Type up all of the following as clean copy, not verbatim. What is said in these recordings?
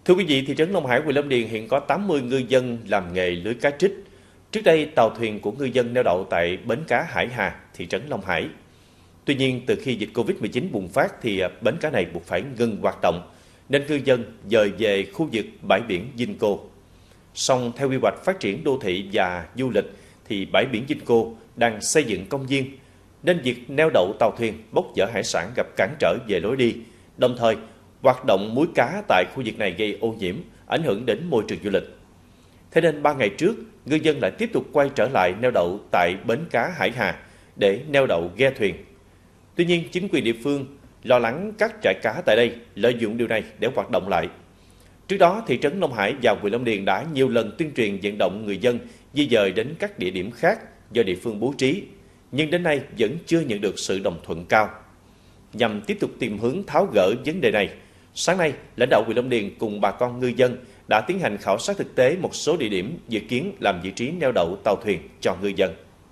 Thưa quý vị, thị trấn Long Hải, huyện Long Điền hiện có 80 ngư dân làm nghề lưới cá trích. Trước đây, tàu thuyền của ngư dân neo đậu tại bến cá Hải Hà, thị trấn Long Hải. Tuy nhiên, từ khi dịch Covid-19 bùng phát thì bến cá này buộc phải ngừng hoạt động, nên ngư dân dời về khu vực bãi biển Vinco. Song theo quy hoạch phát triển đô thị và du lịch thì bãi biển Vinco đang xây dựng công viên, nên việc neo đậu tàu thuyền bốc dỡ hải sản gặp cản trở về lối đi. Đồng thời, hoạt động muối cá tại khu vực này gây ô nhiễm, ảnh hưởng đến môi trường du lịch. Thế nên 3 ngày trước, ngư dân lại tiếp tục quay trở lại neo đậu tại bến cá Hải Hà để neo đậu ghe thuyền. Tuy nhiên, chính quyền địa phương lo lắng các trại cá tại đây lợi dụng điều này để hoạt động lại. Trước đó, thị trấn Long Hải và huyện Long Điền đã nhiều lần tuyên truyền vận động người dân di dời đến các địa điểm khác do địa phương bố trí, nhưng đến nay vẫn chưa nhận được sự đồng thuận cao. Nhằm tiếp tục tìm hướng tháo gỡ vấn đề này, sáng nay, lãnh đạo huyện Long Điền cùng bà con ngư dân đã tiến hành khảo sát thực tế một số địa điểm dự kiến làm vị trí neo đậu tàu thuyền cho ngư dân.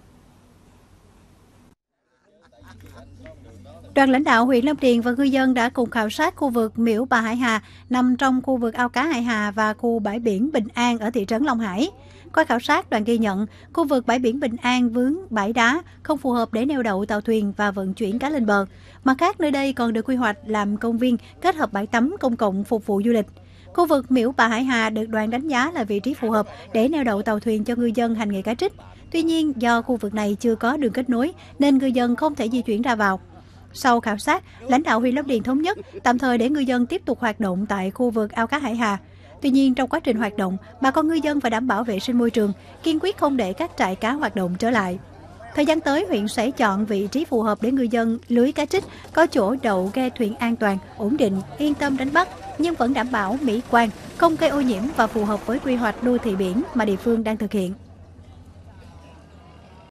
Đoàn lãnh đạo huyện Long Điền và ngư dân đã cùng khảo sát khu vực Miễu Bà Hải Hà nằm trong khu vực ao cá Hải Hà và khu bãi biển Bình An ở thị trấn Long Hải. Qua khảo sát, đoàn ghi nhận khu vực bãi biển Bình An vướng bãi đá, không phù hợp để neo đậu tàu thuyền và vận chuyển cá lên bờ. Mặt khác, nơi đây còn được quy hoạch làm công viên kết hợp bãi tắm công cộng phục vụ du lịch. Khu vực Miễu Bà Hải Hà được đoàn đánh giá là vị trí phù hợp để neo đậu tàu thuyền cho ngư dân hành nghề cá trích. Tuy nhiên, do khu vực này chưa có đường kết nối nên ngư dân không thể di chuyển ra vào. Sau khảo sát, lãnh đạo huyện Long Điền thống nhất tạm thời để ngư dân tiếp tục hoạt động tại khu vực ao cá Hải Hà. Tuy nhiên, trong quá trình hoạt động, bà con ngư dân phải đảm bảo vệ sinh môi trường, kiên quyết không để các trại cá hoạt động trở lại. Thời gian tới, huyện sẽ chọn vị trí phù hợp để ngư dân lưới cá trích có chỗ đậu ghe thuyền an toàn, ổn định, yên tâm đánh bắt, nhưng vẫn đảm bảo mỹ quan, không gây ô nhiễm và phù hợp với quy hoạch đô thị biển mà địa phương đang thực hiện.